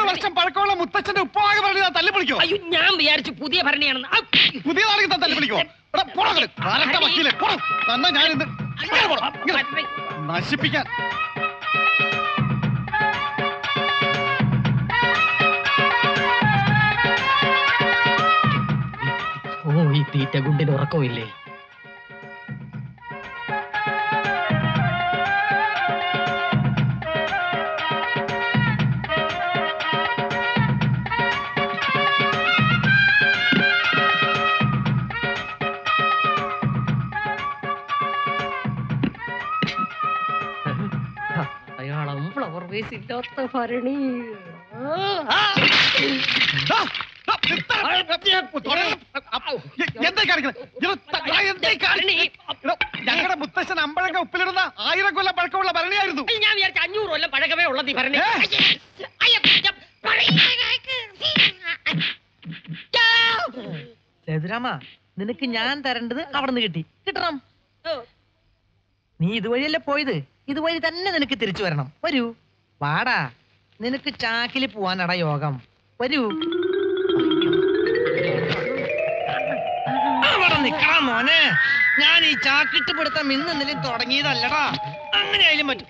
വർഷം പഴക്കമുള്ള മുത്തച്ഛന്റെ ഉപ്പവാകെ ഭരണി തല്ലി വിളിക്കോ? അയ്യോ, ഞാൻ വിചാരിച്ചു പുതിയ ഭരണിയാണെന്ന്. പുതിയതാണെങ്കിൽ തല്ലി വിളിക്കോ? വക്കീലെ തന്നെ ഞാൻ നശിപ്പിക്കാൻ. ഓ, ഈ തീറ്റ ഗുണ്ടിന് ഉറക്കമില്ലേ? അയാളം ഫ്ലവർ വേസ് ഇല്ലാത്ത ഭരണി. ഞങ്ങളുടെ മുത്തശ്ശൻ അമ്പഴങ്ങ ഉപ്പിലിടുന്ന 1000 കൊല്ലം പഴക്കമുള്ള ഭരണിയായിരുന്നു. ഞാൻ വിചാരിച്ച 500 കൊല്ലം പഴക്കമേ ഉള്ളത് ഈ ഭരണി. സേതുരാമ, നിനക്ക് ഞാൻ തരേണ്ടത് അവിടെ നിന്ന് കിട്ടണം. നീ ഇതുവഴിയല്ലേ പോയത്, ഇതുവഴി തന്നെ നിനക്ക് തിരിച്ചു വരണം. വരൂ, വാടാ. നിനക്ക് ചാക്കില് പോവാനടാ യോഗം. വരൂ. അവിടെ നിക്കണം മോനെ. ഞാൻ ഈ ചാക്കിട്ട് പിടുത്തം ഇന്നലെ തുടങ്ങിയതല്ലടാ. അങ്ങനെയായാലും പറ്റും.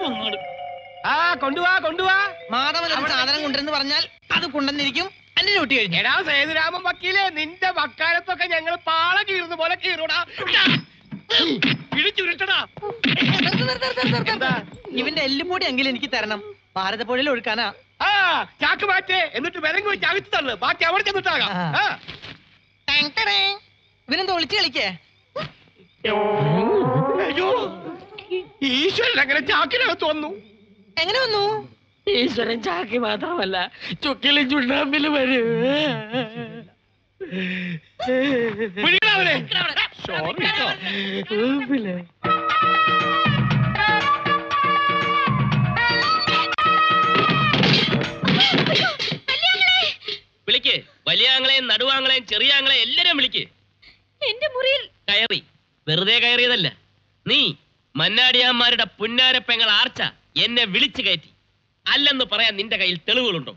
കൊണ്ടുവാ. മാധവൻ ഒരു സാധനം കൊണ്ടുവരെന്ന് പറഞ്ഞാൽ അത് കൊണ്ടുവന്നിരിക്കും. എന്റെ ഡ്യൂട്ടി കഴിഞ്ഞു. എടാ സേതുരാമൻ വക്കീലെ, നിന്റെ വക്കാലത്തൊക്കെ ഞങ്ങൾ പാള കീറുന്ന പോലെ കീറൂടാ. ഇവന്റെ എല്ലുപൊടി എങ്കിലും എനിക്ക് തരണം. ഭാരതപ്പുഴയിൽ ഒഴുക്കാനാ. ചാക്ക് മാറ്റേ, എന്നിട്ട് വിലങ്ങ് വെച്ച് അകത്ത് തള്ളു. ബാക്കി അവിടെ ചെന്നിട്ടാകാം. ഇവനെന്താ ഒളിച്ചു കളിക്കേ? അയ്യോ, ഈശ്വരൻ അങ്ങനെ ചാക്കിനകത്ത് വന്നു. എങ്ങനെ വന്നു? ഈശ്വരൻ ചാക്കി മാത്രമല്ല, ചുക്കിലും ചുണ്ണാമ്പിലും വരും. വിളിക്ക്. വലിയാങ്ങളെയും നടുവാങ്ങളെയും ചെറിയാങ്ങളെയും എല്ലാരും വിളിക്ക്. എന്റെ മുറിയിൽ കയറി. വെറുതെ കയറിയതല്ല. നീ മന്നാടിയാന്മാരുടെ പുന്നാരപ്പെങ്ങൾ ആർച്ച എന്നെ വിളിച്ചു കയറ്റി. അല്ലെന്ന് പറയാൻ നിന്റെ കയ്യിൽ തെളിവുകളുണ്ടോ?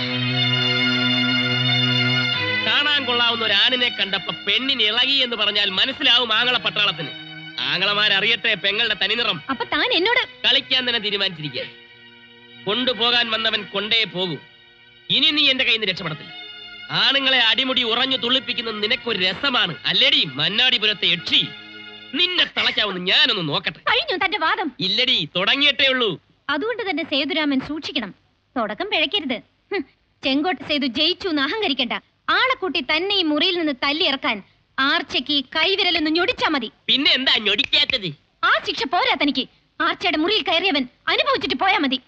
കാണാൻ കൊള്ളാവുന്ന ഒരു ആണിനെ കണ്ടപ്പോ പെണ്ണിന് ഇളകി എന്ന് പറഞ്ഞാൽ മനസ്സിലാവും ആങ്ങള പട്ടാളത്തിന്. ആങ്ങളമാരറിയട്ടെ പെങ്ങളുടെ തനിനിറം. അപ്പൊ താൻ എന്നോട് കളിക്കാൻ തന്നെ തീരുമാനിച്ചിരിക്കുക. കൊണ്ടുപോകാൻ വന്നവൻ കൊണ്ടേ പോകൂ. ഇനി നീ എന്റെ കയ്യിൽ നിന്ന് രക്ഷപ്പെടത്തില്ല. ആണുങ്ങളെ അടിമുടി ഉറഞ്ഞു തുള്ളിപ്പിക്കുന്നത് നിനക്കൊരു രസമാണ് അല്ലേടി മന്നാടിപുരത്തെ യക്ഷി? നിന്നെ തളയ്ക്കാവുന്ന ഞാനൊന്ന് നോക്കട്ടെ. കഴിഞ്ഞു തന്റെ വാദം. ഇല്ലടി, തുടങ്ങിയിട്ടേ ഉള്ളൂ. അതുകൊണ്ട് തന്നെ സേതുരാമൻ സൂക്ഷിക്കണം. തുടക്കം പിഴയ്ക്കരുത്. ചെങ്കോട്ട സേതു ജയിച്ചു എന്ന് അഹങ്കരിക്കണ്ട. ആളെ കൂട്ടി തന്നെ ഈ മുറിയിൽ നിന്ന് തല്ലിയിറക്കാൻ ആർച്ചയ്ക്ക് കൈവിരലൊന്ന് ഞൊടിച്ചാ മതി. പിന്നെ എന്താ ഞൊടിക്കാത്തത്? ആ ശിക്ഷ പോരാ തനിക്ക്. ആർച്ചയുടെ മുറിയിൽ കയറിയവൻ അനുഭവിച്ചിട്ട് പോയാ മതി.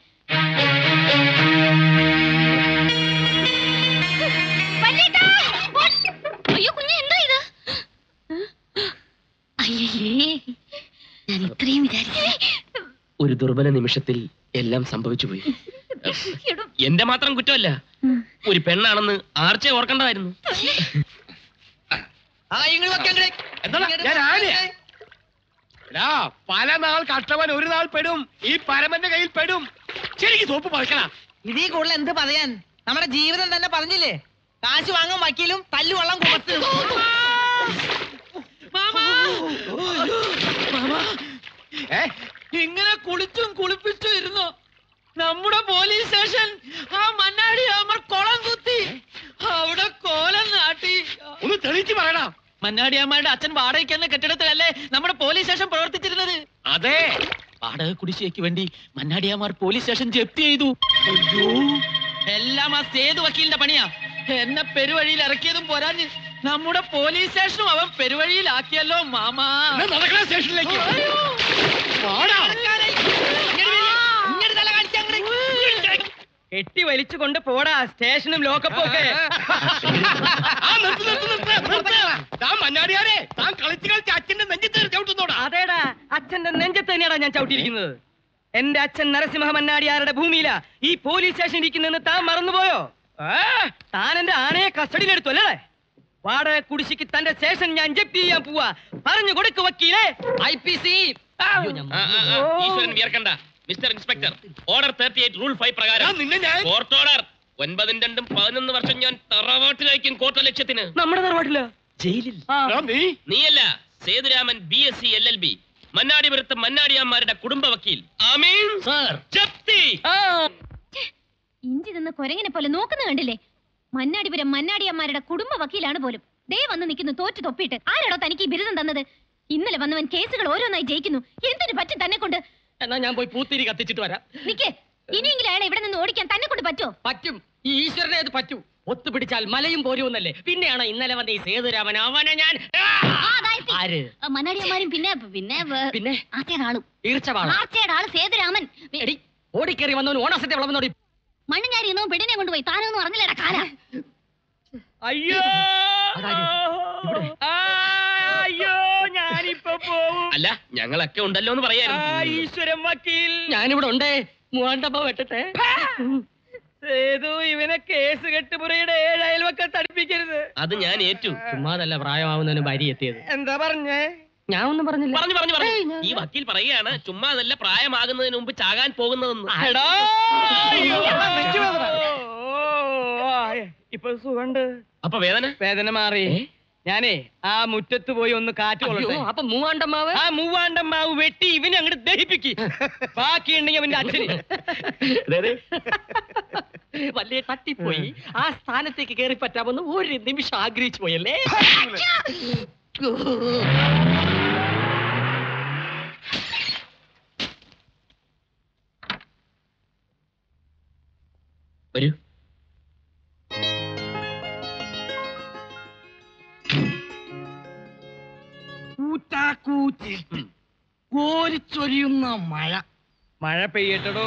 അയ്യോ കുഞ്ഞെ, എന്താ ഇത്? അയ്യേ, ഞാൻ ഇത്രയും വിചാരിച്ചില്ല. ഒരു ദുർബല നിമിഷത്തിൽ എല്ലാം സംഭവിച്ചു പോയി. എന്റെ മാത്രം കുറ്റമല്ല. ഒരു പെണ്ണാണെന്ന് ആർച്ചയെ ഓർക്കേണ്ടതായിരുന്നു. പല നാൾ കഷ്ടവൻ ഒരു നാൾ പെടും. ഈ പരമന്റെ കയ്യിൽ പെടും. ശരിക്കും സോപ്പ് പഴക്കണ. ഇതീ കൂടുതൽ എന്ത് പറയാൻ? നമ്മുടെ ജീവിതം തന്നെ പറഞ്ഞില്ലേ. കാശ് വാങ്ങാൻ വക്കീലും തല്ലു വള്ളം കൊടുത്ത്. ഇങ്ങനെ കുളിച്ചും കുളിപ്പിച്ചും ഇരുന്നു നമ്മുടെ പോലീസ് സ്റ്റേഷൻ. ആ മന്നാടി അമർ കുളം കുത്തി അവിടെ കോലം നാട്ടി. ഒന്ന് തെളിയിച്ച് പറയണ. മന്നാടിയമ്മയുടെ അച്ഛൻ വാടകയ്ക്ക് എന്ന കെട്ടിടത്തിലല്ലേ നമ്മുടെ പോലീസ് സ്റ്റേഷൻ പ്രവർത്തിച്ചിരുന്നത്? അതെ. വാടക കുടിശ്ശികയ്ക്ക് വേണ്ടി മന്നാടിയമാർ പോലീസ് സ്റ്റേഷൻ ജപ്തി ചെയ്തു. എല്ലാം ആ സേതു വക്കീലിന്റെ പണിയാ. എന്നെ പെരുവഴിയിൽ ഇറക്കിയതും പോരാഞ്ഞ് നമ്മുടെ പോലീസ് സ്റ്റേഷനും അവൻ പെരുവഴിയിലാക്കിയല്ലോ മാമാ. നടക്കണ സ്റ്റേഷനിലേക്ക്. കെട്ടി വലിച്ചു കൊണ്ട് പോടാ സ്റ്റേഷനും ലോക്കപ്പും ഒക്കെ. മന്നാടിയാരെ, താൻ കളിച്ച് കളിച്ച് അച്ഛന്റെ നെഞ്ചത്ത് ചവിട്ടുന്നോടാ. അതേടാ, അച്ഛന്റെ നെഞ്ചത്ത് തന്നെയാടാ ഞാൻ ചവിട്ടിയിരിക്കുന്നത്. എന്റെ അച്ഛൻ നരസിംഹ മന്നാടിയാരുടെ ഭൂമിയിലാ ഈ പോലീസ് സ്റ്റേഷൻ ഇരിക്കുന്നെന്ന് താൻ മറന്നുപോയോ? താൻ എന്റെ ആനയെ കസ്റ്റഡിയിലെടുത്തു അല്ലേ? വാടക കുടിശ്ശിക്ക് തന്റെ സ്റ്റേഷൻ ഞാൻ ജപ്തി ചെയ്യാൻ പോവാ. പറഞ്ഞു കൊടുക്ക് വക്കീലേ. IPC. ഈശ്വരൻ വിയർക്കണ്ട. മിസ്റ്റർ ഇൻസ്പെക്ടർ, ഓർഡർ 38 റൂൾ 5 പ്രകാരം കോർട്ട് ഓർഡർ 9 2 11 വർഷം ഞാൻ തറവാട്ടിലായിരിക്കും കോട്ട ലക്ഷ്യത്തിന്. നമ്മുടെ തറവാട്ടില്ല, ജയിലിൽ. നീ നീയല്ല, സേതുരാമൻ BSc LLB, മന്നാടിപുരത്ത് മന്നാടിയമ്മാരുടെ കുടുംബ വക്കീൽ. ആമീൻ സർ. ജപ്തി. ഇഞ്ചി നിന്ന് കൊരങ്ങിനെ പോലെ നോക്കുന്ന കണ്ടില്ലേ? മന്നാടിപുരം മന്നാടിയമ്മാരുടെ കുടുംബ വക്കീലാണ് പോലും. ദേ വന്ന് നിൽക്കുന്നു തോറ്റു തൊപ്പിയിട്ട്. ആരാടോ തനിക്ക് ഈ ബിരുദം തന്നത്? ഇന്നലെ വന്നവൻ കേസുകൾ ഓരോന്നായി ജയിക്കുന്നു. എന്തിനു പറ്റും തന്നെ കൊണ്ട്? എന്നാ ഞാൻ പോയി പൂത്തിരി കത്തിച്ചിട്ട് വരാം. നിക്കേ, ഇനിയെങ്കിലും അയാളെ ഇവിടെ നിന്ന് ഓടിക്കാൻ തന്നെ കൊണ്ട് പറ്റോ? പറ്റും, ഈ ഈശ്വരനെ അത് പറ്റൂ. ഒത്തുപിടിച്ചാൽ മലയും പോരുമെന്നല്ലേ. പിന്നെയാണോ ഇന്നലെ വന്ന ഈ സേതുരാമൻ? അവനെ ഞാൻ ആര്? മന്നാടിയമ്മാരും പിന്നെ പിന്നെ പിന്നെ ആർച്ചയുടെ ആളും. ഈർച്ചവാള ആർച്ചയുടെ ആള് സേതുരാമൻ. എടി, ഓടിക്കേറി വന്നവന് ഓണസത്തെ വളർന്നോടി. മണ്ണുഞ്ഞാരി എന്നോ പെണ്ണിനെ കൊണ്ടുപോയി. താനൊന്നും അറിഞ്ഞില്ലടാ കാല. അയ്യോ അതാര്? ഇവിടെ? അയ്യോ ഞാനിപ്പോ പോവും. അല്ല, ഞങ്ങളൊക്കെ ഉണ്ടല്ലോ എന്ന് പറയായിരുന്നു. ഈശ്വരൻ വക്കീൽ. ഞാനിവിടെ ഉണ്ടേ. മൂവാണ്ടപ്പ വെട്ടട്ടെ. സേതു, ഇവനെ കേസ് കെട്ടുപുറയുടെ 7 അയൽവക്കത്ത് അടുപ്പിക്കരുത്. അത് ഞാൻ ഏറ്റു. ചുമ്മാതല്ല പ്രായമാവുന്നതിന് ഭാര്യ എത്തിയത്. എന്താ പറഞ്ഞേ? ഞാൻ ഒന്നും പറഞ്ഞില്ല. പറഞ്ഞു പറഞ്ഞു പറഞ്ഞു. ഈ വക്കീൽ പറയുകയാണ് ചുമ്മാ അതല്ല പ്രായമാകുന്നതിന് മുമ്പ് ചാകാൻ പോകുന്നതെന്ന്. എടാ, അയ്യോ, നെഞ്ചുവേദന. ഇപ്പൊ സുഖണ്ട്. അപ്പൊ വേദന വേദന മാറി. ഞാനേ ആ മുറ്റത്ത് പോയി ഒന്ന് കാറ്റ് കൊള്ളട്ടെ. അപ്പൊ മൂവാണ്ടമ്മാവ്? ആ മൂവാണ്ടം മാവ് വെട്ടി ഇവനെ അങ്ങോട്ട് ദഹിപ്പിക്ക്. ബാക്കിയുണ്ടെങ്കിൽ അവന്റെ അച്ഛന്. വലിയ തട്ടിപ്പോയി. ആ സ്ഥാനത്തേക്ക് കയറി പറ്റാമെന്ന് ഒരു നിമിഷം ആഗ്രഹിച്ചു പോയല്ലേ. വരൂ. കോരിച്ചൊരിയുന്ന മഴ. മഴ പെയ്യട്ടടോ.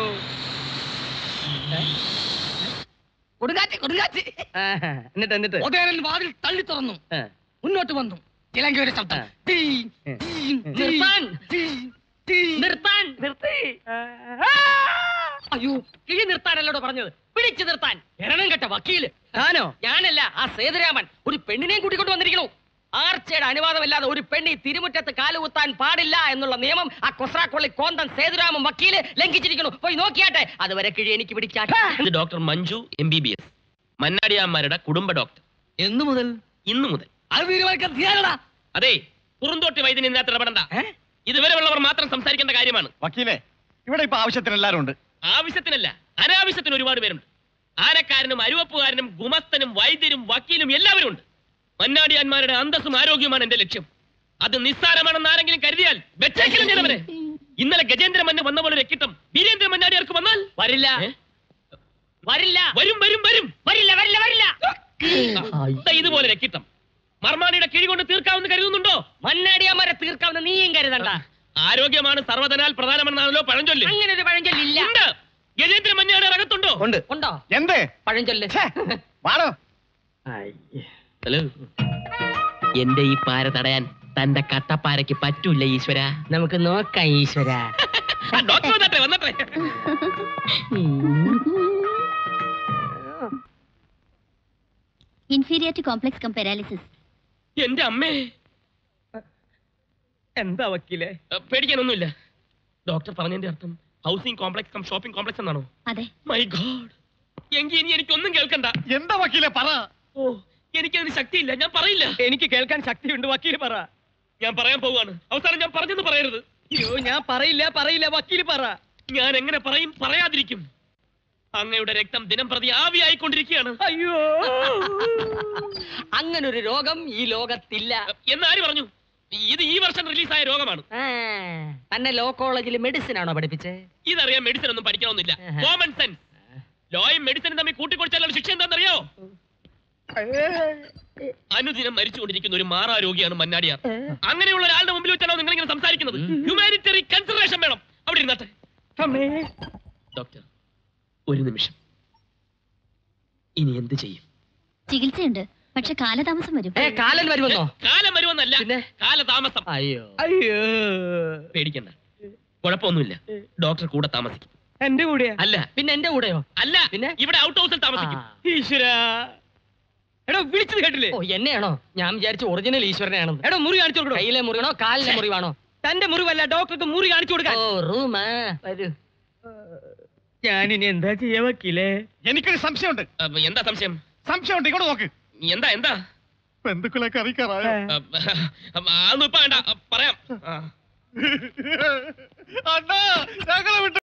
കൊടുങ്കാറ്റ് കൊടുങ്കാറ്റ്. എന്നിട്ട് ഒതേരൻ വാതിൽ തള്ളി തുറന്നു. മുന്നോട്ട് വന്നു. ചിലങ്കയുടെ ശബ്ദം. ടീ, ടീ, നിർത്താൻ. ടീ, ടീ. നിർത്താൻ. നിർത്തി. അയ്യോ, കിഴി നിർത്താനല്ലോടോ പറഞ്ഞത്. പിടിച്ചു നിർത്താൻ. എരണം കെട്ട വക്കീല്. താനോ? ഞാനല്ല, ആ സേതുരാമൻ ഒരു പെണ്ണിനെയും കൂട്ടിക്കൊണ്ട് വന്നിരിക്കണു. ആർച്ചയുടെ അനുവാദമില്ലാതെ ഒരു പെണ്ണി തിരുമുറ്റത്ത് കാലുകുത്താൻ പാടില്ല എന്നുള്ള നിയമം ആ കൊസ്രാക്കൊള്ളി കോന്തൻ സേതുരാമൻ വക്കീല് ലംഘിച്ചിരിക്കുന്നു. പോയി നോക്കിയാട്ടെ. അതുവരെ കിഴി എനിക്ക് പിടിക്കാട്ടെ. ഇത് ഡോക്ടർ മഞ്ജു MBBS, മന്നാടിയമ്മാരുടെ കുടുംബ ഡോക്ടർ. എന്നു മുതൽ? ഇന്നു മുതൽ. അത് തീരുമാനിക്കാൻ തീരാനടാ. അതെ, പുറന്തോട്ടി വൈദ്യൻ ഇതിനകത്ത് ഇടപെടണ്ട. ഇതുവരെ ഉള്ളവർ മാത്രം സംസാരിക്കേണ്ട കാര്യമാണ്. വക്കീലേ, ഇവിടെ ഇപ്പൊ ആവശ്യത്തിന് എല്ലാരും ഉണ്ട്. ആവശ്യത്തിനല്ല, അനാവശ്യത്തിന് ഒരുപാട് പേരുണ്ട്. ആനക്കാരനും അരുവപ്പുകാരനും ഗുമസ്തനും വൈദ്യരും വക്കീലും എല്ലാവരും ഉണ്ട്. മന്നാടിയാന്മാരുടെ അന്തസ്സും ആരോഗ്യവുമാണ് എന്റെ ലക്ഷ്യം. അത് നിസ്സാരമാണെന്ന് ആരെങ്കിലും കരുതിയാൽ വെച്ചേക്കിലും ഞാനവരെ. ഇന്നലെ ഗജേന്ദ്രമന്ന് വന്ന പോലെ രക്കിട്ടം വീരേന്ദ്ര മന്നാടിയാർക്ക് വന്നാൽ വരില്ല. വരില്ല. വരും വരും വരും. വരില്ല വരില്ല വരില്ല. ഇതുപോലെ രക്കിട്ടം മർമാണിയുടെ കിഴി കൊണ്ട് തീർക്കാമെന്ന് കരുതുന്നുണ്ടോ? മന്നാടിയന്മാരെ തീർക്കാവുന്ന നീയും കരുതണ്ട. ആരോഗ്യമാണ് സർവ്വതനാൽ പ്രധാനമെന്നാണല്ലോ പഴഞ്ചൊല്ല്. അങ്ങനെ ഒരു പഴഞ്ചൊല്ലില്ല. ഉണ്ട്. ഗജേന്ദ്ര മന്നാടി അകത്തുണ്ടോ? ഉണ്ട്. ഉണ്ടോ? എന്ത് പഴഞ്ചൊല്ല്? വാടോ. ഹലോ, എന്റെ ഈ പാര തടയാൻ തന്റെ കട്ടപ്പാരയ്ക്ക് പറ്റൂല ഈശ്വര. നമുക്ക് നോക്കാം ഈശ്വര. ഡോക്ടർ വന്നട്ടെ വന്നട്ടെ. Inferior to complex cum paralysis. എന്റെ അമ്മേ. എന്താ വക്കീലേ? പേടിക്കാനൊന്നുമില്ല. ഡോക്ടർ പറഞ്ഞതിന്റെ അർത്ഥം housing complex cum shopping complex എന്നാണോ? അതെ. My god. എങ്കിൽ ഇനി എനിക്കൊന്നും കേൾക്കണ്ട. എന്താ വക്കീലേ പറ. ഓ, എനിക്കതിന് ശക്തിയില്ല, ഞാൻ പറയില്ല. എനിക്ക് കേൾക്കാൻ ശക്തിയുണ്ട്, വക്കീല് പറ. ഞാൻ പറയാൻ പോവാണ്. അവസാനം ഞാൻ പറഞ്ഞെന്ന് പറയരുത്. അയ്യോ, ഞാൻ പറയില്ല, വക്കീല് പറ. ഞാൻ എങ്ങനെ പറയും, പറയാതിരിക്കും. അങ്ങയുടെ രക്തം ദിനം പ്രതി ആവിയായിക്കൊണ്ടിരിക്കുകയാണ്. അയ്യോ, അങ്ങനൊരു രോഗം ഈ ലോകത്തില്ല. എന്നാര് പറഞ്ഞു? ഇത് ഈ വർഷം റിലീസായ രോഗമാണ്. തന്നെ ലോ കോളേജിൽ മെഡിസിൻ ആണോ പഠിപ്പിച്ചേ? ഇതറിയാൻ മെഡിസിൻ ഒന്നും പഠിക്കണമെന്നില്ല. Common sense. ലോയും മെഡിസിനും തമ്മിൽ കൂട്ടിക്കൊടുച്ചാലുള്ള ശിക്ഷ എന്താണെന്നറിയോ? അനുദിനം മരിച്ചുകൊണ്ടിരിക്കുന്ന ഒരു മാറാരോഗിയാണ് മന്നാടിയാർ. അങ്ങനെയുള്ള ഒരാളുടെ മുമ്പിൽ വെച്ചാണോ നിങ്ങൾ ഇങ്ങനെ സംസാരിക്കുന്നത്? ഹ്യൂമാനിറ്ററി കൺസിഡറേഷൻ വേണം. അവിടെ ഇരുന്നാട്ടെ. ഡോക്ടർ, ഒരു നിമിഷം. ഇനി എന്ത് ചെയ്യും? ചികിത്സയുണ്ട്, പക്ഷെ കാലതാമസം വരും. കാലൻ വരുമെന്നോ? കാലം വരുമെന്നല്ല, പിന്നെ? കാലതാമസം. അയ്യോ അയ്യോ, പേടിക്കണ്ട, കുഴപ്പമൊന്നുമില്ല. ഡോക്ടർ കൂടെ താമസിക്കും. എന്റെ കൂടെയാ? അല്ല. പിന്നെ എന്റെ കൂടെയോ? അല്ല, പിന്നെ? ഇവിടെ ഔട്ട് ഹൗസിൽ താമസിക്കും. ഈശ്വരാ, എടോ വിളിച്ചത് കേട്ടില്ലേ? ഓ, എന്നെയാണോ? ഞാൻ വിചാരിച്ചു ഒറിജിനൽ ഈശ്വരനെയാണെന്ന്. എടോ മുറി കാണിച്ചു കൊടുക്കണോ? കയ്യിലെ മുറിവാണോ കാലിലെ മുറിവാണോ? തന്റെ മുറിവല്ല, ഡോക്ടർക്ക് മുറി കാണിച്ചു കൊടുക്കാൻ. ഓ, റൂമാ. വരൂ. ഞാനിനി എന്താ ചെയ്യാ വക്കീലേ? എനിക്കൊരു സംശയമുണ്ട്. എന്താ സംശയം? സംശയമുണ്ട്, ഇങ്ങോട്ട് നോക്ക്. എന്താ എന്താ? ബന്ധുക്കളൊക്കെ അറിയിക്കാറായോ? അതൊന്നും ഇപ്പൊ വേണ്ട, പറയാം. അണ്ണാ, ഞങ്ങളെ വിട്ട്